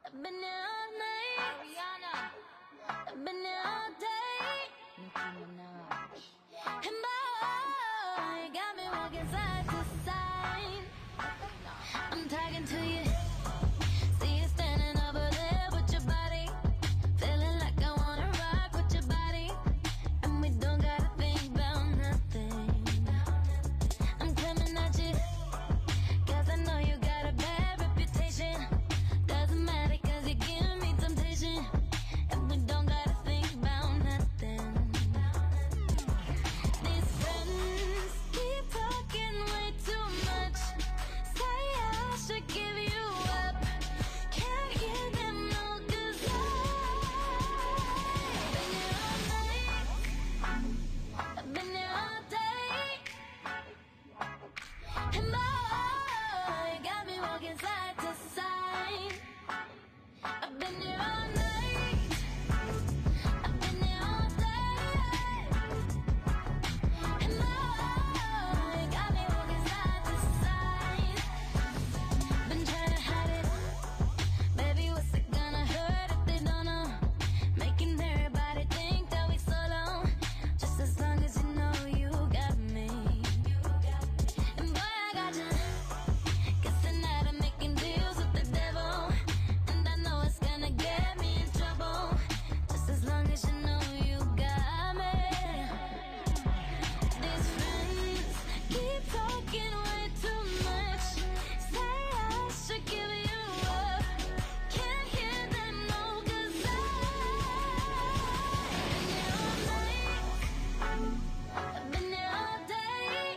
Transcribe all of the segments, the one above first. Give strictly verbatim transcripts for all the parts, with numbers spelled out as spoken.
I've been here all night. Ariana. I've been here all day. Nicki Minaj. And boy, you got me walking side to side. I'm talking to you. See you standing over there with your body. Feeling like I wanna rock with your body. And we don't gotta think about nothing. I'm coming at you, cause I know you got a bad reputation. Doesn't matter cause you give me temptation. And we don't gotta think about nothing. These friends keep talking way too much. Say I should give you up. Can't hear them no, cause I've been here all night. I've been here all day. And boy, you got me walking side to side. I've been here all night. I've been here all day. And boy, you got me walking side to side. Been trying to hide it. Baby, what's it gonna hurt if they don't know? Making everybody think that we solo. Just as long as you know you got me. And boy, I got you. Guessing that I'm making deals with the devil. And I know it's gonna get me in trouble. Just as long as you know you got me. These friends keep talking way too much. Say I should give you up. Can't hear them no, cause I've been here all night. I've been here all day.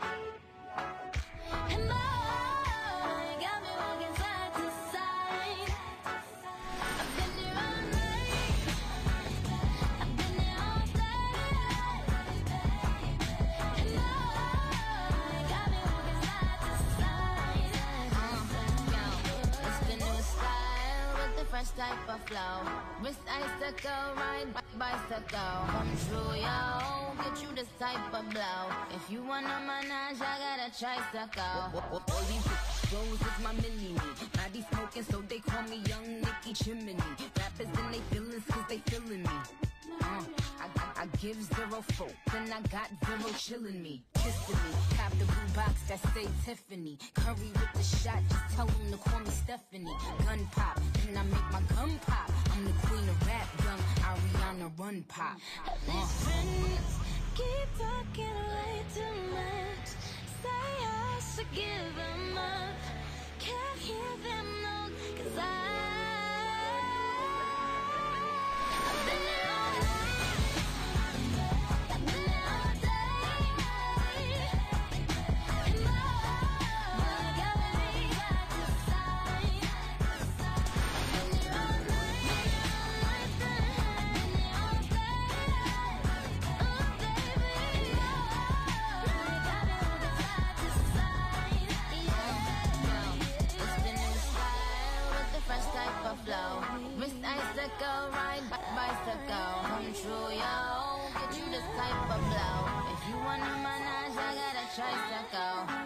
And boy, you got me walking side to side. I've been here all night. I've been here all day. And boy, you got me walking side to side. Yo, it's the new style with the fresh type of flow. Wrist icicle, ride bi- bicycle. Come true, yo. Get you this type of blow. If you wanna manage, I got a tricycle. All these shows is my mini-me. Body smoking, so they call me Young Nicky Chimney. Rappers in they feelings, cause they feeling me. Uh, I, I, I give zero folk, then I got zero chillin' me. Kissing me, cop the blue box that say Tiffany. Curry with the shot, just tell them to call me Stephanie. Gun pop, then I make my gun pop. I'm the queen of rap, young Ariana Run Pop. These friends keep talking way too much. Say I should give them up. Can't hear them no, cause I I've been here all night. I've been here all day. And boy, you got me side to side. I've been here all night. I've been here all day. Oh baby, you got me walking side to side. Yeah. It's the new style with the fresh type of flow. Wrist icicle, ride bi- bicycle. Come true, yo. Get you this type of blow. If you wanna manage, I got a tricycle.